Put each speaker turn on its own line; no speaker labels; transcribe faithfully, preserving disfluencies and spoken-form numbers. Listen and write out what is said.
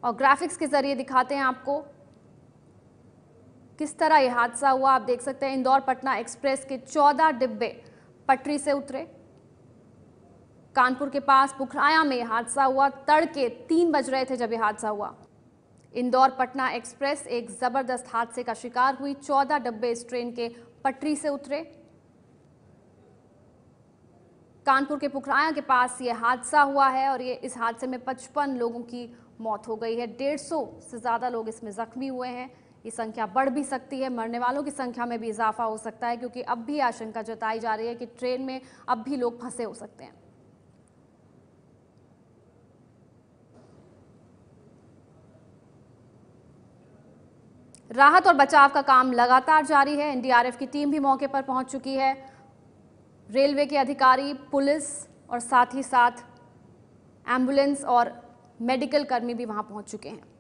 और ग्राफिक्स के जरिए दिखाते हैं आपको किस तरह यह हादसा हुआ। आप देख सकते हैं इंदौर पटना एक्सप्रेस के चौदह डिब्बे पटरी से उतरे। कानपुर के पास पुखराया में यह हादसा हुआ। तड़के तीन बज रहे थे जब यह हादसा हुआ। इंदौर पटना एक्सप्रेस एक जबरदस्त हादसे का शिकार हुई। चौदह डिब्बे इस ट्रेन के पटरी से उतरे। कानपुर के पुखराया के पास यह हादसा हुआ है और ये इस हादसे में पचपन लोगों की मौत हो गई है। डेढ़ सौ से ज्यादा लोग इसमें जख्मी हुए हैं। ये संख्या बढ़ भी सकती है, मरने वालों की संख्या में भी इजाफा हो सकता है, क्योंकि अब भी आशंका जताई जा रही है कि ट्रेन में अब भी लोग फंसे हो सकते हैं। राहत और बचाव का काम लगातार जारी है। एनडीआरएफ की टीम भी मौके पर पहुंच चुकी है। रेलवे के अधिकारी, पुलिस और साथ ही साथ एम्बुलेंस और मेडिकल कर्मी भी वहां पहुंच चुके हैं।